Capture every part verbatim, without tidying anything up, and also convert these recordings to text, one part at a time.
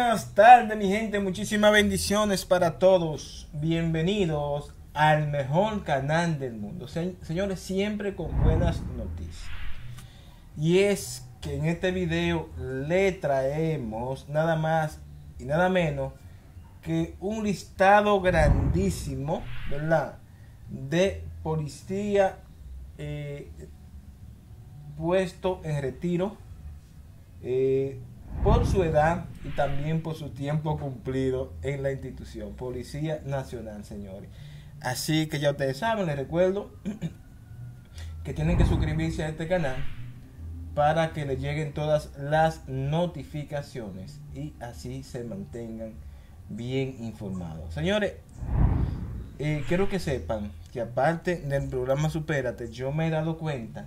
buenas tardes, mi gente. Muchísimas bendiciones para todos. Bienvenidos al mejor canal del mundo. Se señores, siempre con buenas noticias. Y es que en este video le traemos nada más y nada menos que un listado grandísimo, ¿verdad?, de policía eh, puesto en retiro eh, por su edad y también por su tiempo cumplido en la institución Policía Nacional, señores. Así que ya ustedes saben, les recuerdo que tienen que suscribirse a este canal para que les lleguen todas las notificaciones y así se mantengan bien informados. Señores, eh, quiero que sepan que aparte del programa Supérate, yo me he dado cuenta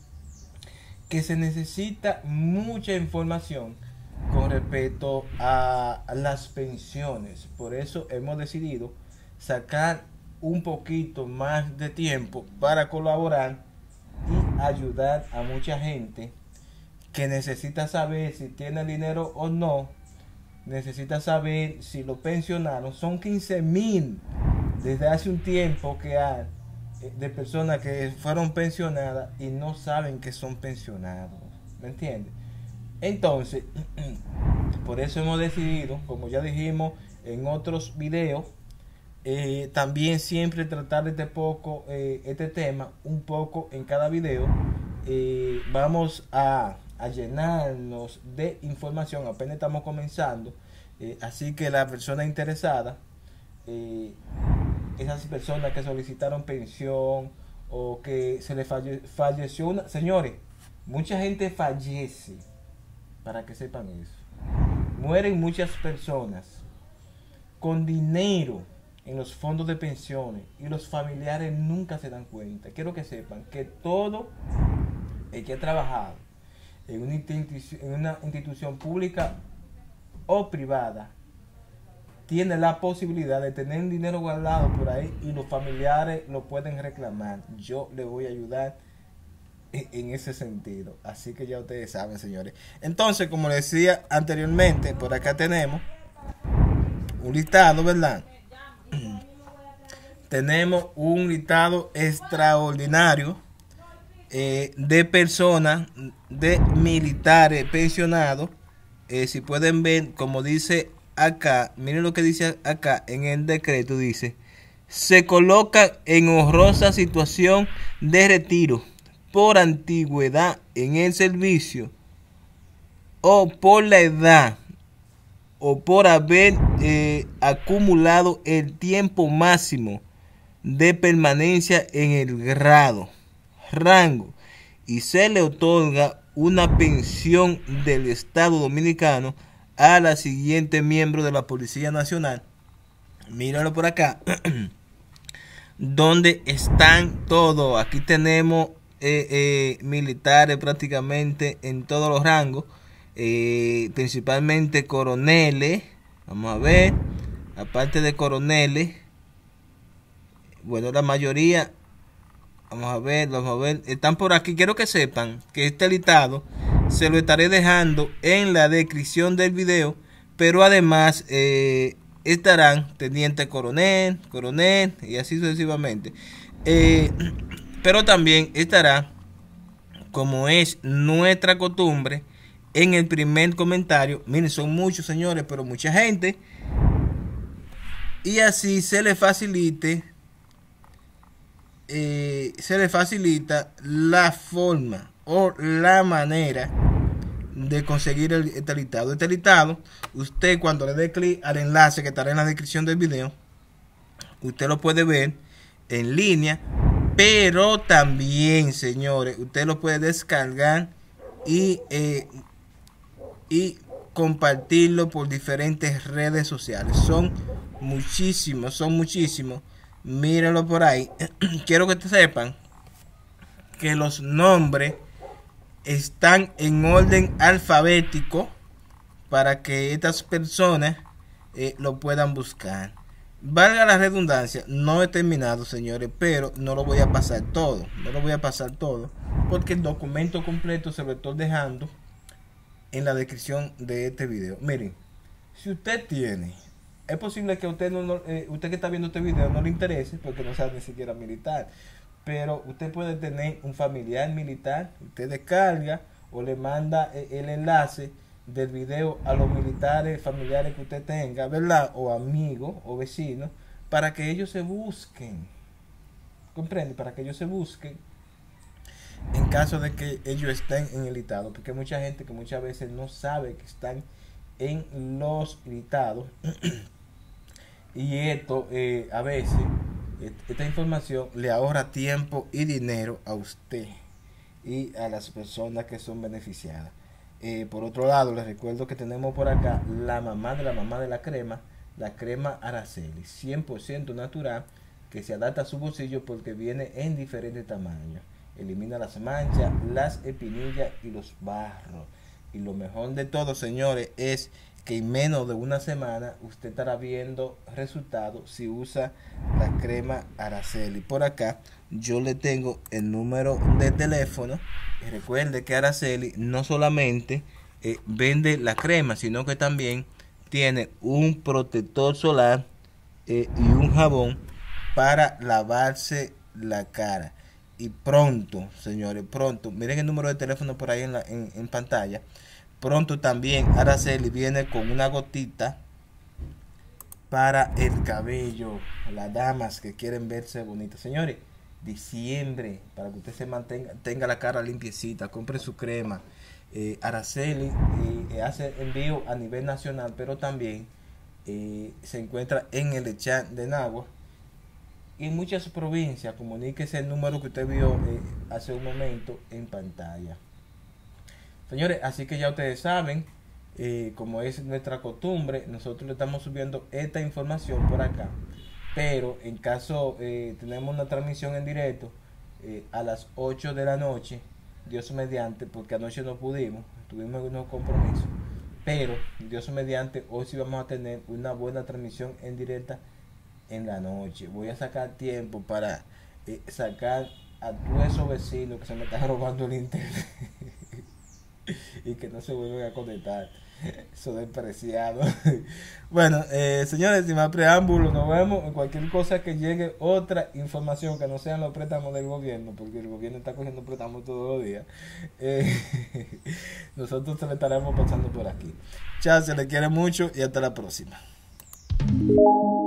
que se necesita mucha información con respecto a las pensiones. Por eso hemos decidido sacar un poquito más de tiempo para colaborar y ayudar a mucha gente que necesita saber si tiene dinero o no. Necesita saber si los pensionados son quince mil desde hace un tiempo que hay de personas que fueron pensionadas y no saben que son pensionados. ¿Me entiendes? Entonces, por eso hemos decidido, como ya dijimos en otros videos, eh, también siempre tratar este poco eh, este tema un poco en cada video. Eh, vamos a, a llenarnos de información, apenas estamos comenzando, eh, así que la persona interesada, eh, esas personas que solicitaron pensión o que se le falle, falleció una, señores, mucha gente fallece, para que sepan eso, mueren muchas personas con dinero en los fondos de pensiones y los familiares nunca se dan cuenta. Quiero que sepan que todo el que ha trabajado en una institución, en una institución pública o privada tiene la posibilidad de tener dinero guardado por ahí y los familiares lo pueden reclamar. Yo le voy a ayudar en, en ese sentido. Así que ya ustedes saben, señores. Entonces, como les decía anteriormente, por acá tenemos un listado, ¿verdad? Tenemos un listado extraordinario eh, de personas, de militares pensionados. Eh, si pueden ver, como dice acá, miren lo que dice acá en el decreto, dice: se coloca en honrosa situación de retiro por antigüedad en el servicio o por la edad o por haber eh, acumulado el tiempo máximo de permanencia en el grado, rango, y se le otorga una pensión del Estado Dominicano a la siguiente miembro de la Policía Nacional. Míralo por acá donde están todos. Aquí tenemos eh, eh, militares prácticamente en todos los rangos, eh, principalmente coroneles. Vamos a ver, aparte de coroneles, bueno, la mayoría, vamos a ver, vamos a ver, están por aquí. Quiero que sepan que este listado se lo estaré dejando en la descripción del video, pero además eh, estarán teniente coronel, coronel y así sucesivamente. Eh, pero también estará, como es nuestra costumbre, en el primer comentario. Miren, son muchos, señores, pero mucha gente, y así se le facilite eh, se le facilita la forma o la manera de conseguir el, este listado. Este listado, usted cuando le dé clic al enlace que estará en la descripción del video, usted lo puede ver en línea, pero también, señores, usted lo puede descargar y eh, y compartirlo por diferentes redes sociales. Son muchísimos, son muchísimos. Mírenlo por ahí. Quiero que te sepan que los nombres están en orden alfabético para que estas personas eh, lo puedan buscar. Valga la redundancia, no he terminado, señores, pero no lo voy a pasar todo. No lo voy a pasar todo porque el documento completo se lo estoy dejando en la descripción de este video. Miren, Si usted tiene, es posible que a usted, no, no, eh, usted que está viendo este video no le interese porque no sabe ni siquiera militar, pero usted puede tener un familiar militar, usted descarga o le manda eh, el enlace del video a los militares familiares que usted tenga, ¿verdad? O amigos o vecinos, para que ellos se busquen, comprende, para que ellos se busquen en caso de que ellos estén en el listado, porque hay mucha gente que muchas veces no sabe que están en los listados y esto eh, a veces esta información le ahorra tiempo y dinero a usted y a las personas que son beneficiadas. Eh, por otro lado, les recuerdo que tenemos por acá la mamá de la mamá de la crema, la crema Araceli, cien por ciento natural, que se adapta a su bolsillo porque viene en diferentes tamaños. Elimina las manchas, las espinillas y los barros. Y lo mejor de todo, señores, es que en menos de una semana usted estará viendo resultados si usa la crema Araceli. Por acá yo le tengo el número de teléfono. Y recuerde que Araceli no solamente eh, vende la crema, sino que también tiene un protector solar eh, y un jabón para lavarse la cara. Y pronto, señores, pronto, miren el número de teléfono por ahí en, la, en, en pantalla. Pronto también Araceli viene con una gotita para el cabello, las damas que quieren verse bonitas. Señores, diciembre, para que usted se mantenga, tenga la cara limpiecita, compre su crema. Eh, Araceli eh, hace envío a nivel nacional, pero también eh, se encuentra en el Echan de Nagua y en muchas provincias. Comuníquese el número que usted vio eh, hace un momento en pantalla. Señores, así que ya ustedes saben, eh, como es nuestra costumbre, nosotros le estamos subiendo esta información por acá. Pero en caso eh, tenemos una transmisión en directo eh, a las ocho de la noche, Dios mediante, porque anoche no pudimos, tuvimos unos compromisos. Pero Dios mediante, hoy sí vamos a tener una buena transmisión en directa en la noche. Voy a sacar tiempo para eh, sacar a todos esos vecinos que se me están robando el internet y que no se vuelven a conectar, eso despreciado. Bueno, eh, señores, sin más preámbulo, nos vemos en cualquier cosa que llegue otra información que no sean los préstamos del gobierno, porque el gobierno está cogiendo préstamos todos los días. Eh, nosotros se le estaremos pasando por aquí. Chao, se le quiere mucho y hasta la próxima.